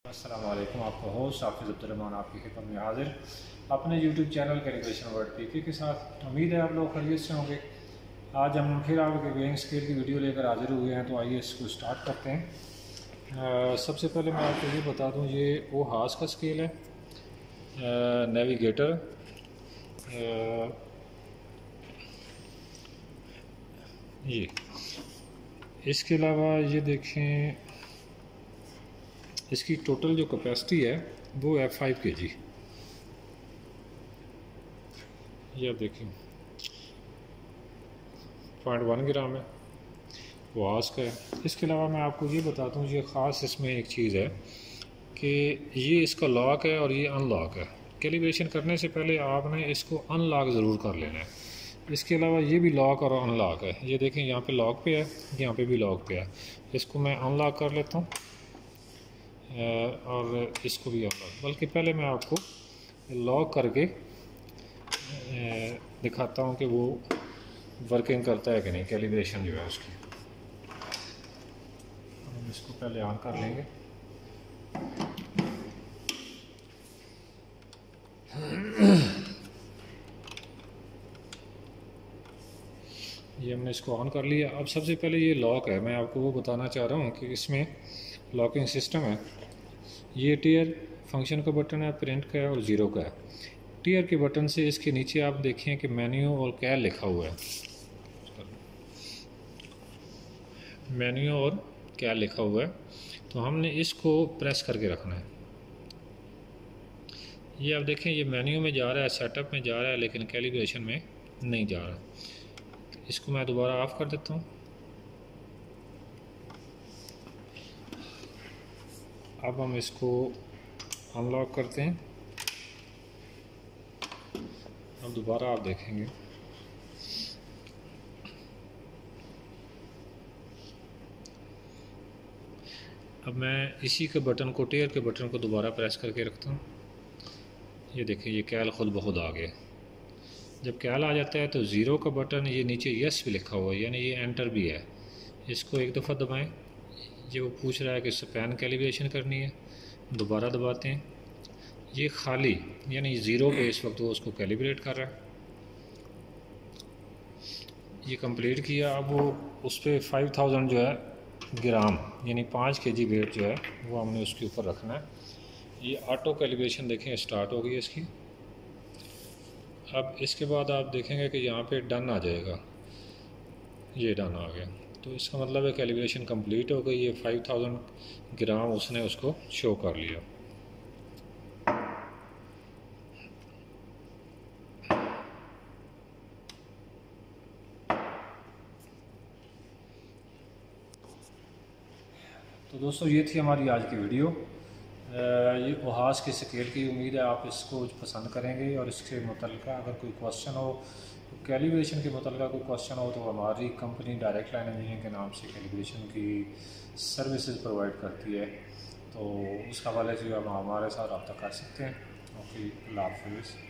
अस्सलामुअलैकुम, आपका होस्ट हाफिज़ अब्दुर्रहमान आपकी खिदमत में हाजिर अपने YouTube channel calibration world PK के साथ। उम्मीद है आप लोग खैरियत से होंगे। आज हम फिर आपके वेइंग स्केल की वीडियो लेकर हाजिर हुए हैं, तो आइए इसको स्टार्ट करते हैं। सबसे पहले मैं आपको ये बता दूं, ये ओहास का स्केल है, नेविगेटर। ये इसके अलावा ये देखें, इसकी टोटल जो कैपेसिटी है वो है 5 kg। ये आप देखें 0.1 ग्राम है, वास का है। इसके अलावा मैं आपको ये बताता हूँ, ये ख़ास इसमें एक चीज़ है कि ये इसका लॉक है और ये अनलॉक है। कैलिब्रेशन करने से पहले आपने इसको अनलॉक ज़रूर कर लेना है। इसके अलावा ये भी लॉक और अनलॉक है। ये देखें यहाँ पे लॉक पे है, यहाँ पे भी लॉक पे है। इसको मैं अनलॉक कर लेता हूँ और इसको भी अनलॉक, बल्कि पहले मैं आपको लॉक करके दिखाता हूँ कि वो वर्किंग करता है कि नहीं, कैलिब्रेशन जो है उसकी। हम इसको पहले ऑन कर लेंगे। ये हमने इसको ऑन कर लिया। अब सबसे पहले ये लॉक है, मैं आपको वो बताना चाह रहा हूँ कि इसमें लॉकिंग सिस्टम है। ये टीयर फंक्शन का बटन है, प्रिंट का है और ज़ीरो का है। टीयर के बटन से इसके नीचे आप देखें कि मेन्यू और कैल लिखा हुआ है। मेन्यू और कैल लिखा हुआ है, तो हमने इसको प्रेस करके रखना है। ये आप देखें, ये मेन्यू में जा रहा है, सेटअप में जा रहा है, लेकिन कैलिब्रेशन में नहीं जा रहा। इसको मैं दोबारा ऑफ कर देता हूँ। अब हम इसको अनलॉक करते हैं। अब दोबारा आप देखेंगे अब मैं इसी के बटन को, टेयर के बटन को दोबारा प्रेस करके रखता हूँ। ये देखिए, ये कैल खुद ब खुद आ गया। जब कैल आ जाता है तो ज़ीरो का बटन, ये नीचे यस भी लिखा हुआ है, यानी ये एंटर भी है। इसको एक दफ़ा दबाएं। ये वो पूछ रहा है कि स्पैन कैलिब्रेशन करनी है, दोबारा दबाते हैं। ये खाली, यानी ज़ीरो पे इस वक्त वो उसको कैलिब्रेट कर रहा है। ये कंप्लीट किया। अब वो उस पर 5000 जो है ग्राम, यानी 5 kg वेट जो है वो हमने उसके ऊपर रखना है। ये ऑटो कैलिब्रेशन देखें स्टार्ट हो गई है इसकी। अब इसके बाद आप देखेंगे कि यहाँ पे डन आ जाएगा। ये डन आ गया, तो इसका मतलब है कैलिब्रेशन कंप्लीट हो गई। ये 5000 ग्राम उसने उसको शो कर लिया। तो दोस्तों, ये थी हमारी आज की वीडियो। ये ओहास के स्केल की। उम्मीद है आप इसको पसंद करेंगे, और इसके मुतल्लिक़ अगर कोई क्वेश्चन हो, तो कैलिब्रेशन के मुतल्लिक़ कोई क्वेश्चन हो, तो हमारी कंपनी डायरेक्ट लाइन इंजीनियरिंग के नाम से कैलिब्रेशन की सर्विसेज प्रोवाइड करती है। तो उस हवाले से आप हमारे साथ रब्ता कर सकते हैं। ओके, अल्लाह हाफ़िज़।